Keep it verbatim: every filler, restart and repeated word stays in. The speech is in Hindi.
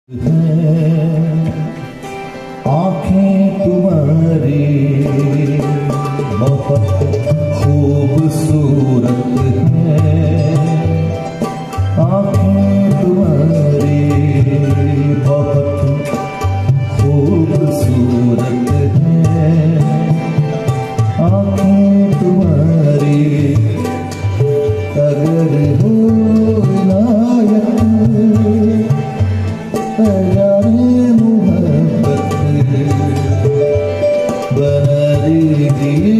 आँखें तुम्हारी बहुत खूबसूरत है, आँखें तुम्हारी बहुत खूबसूरत है, आँखें तुम्हारी अगर हो लायक मोहब्बत बना देगी।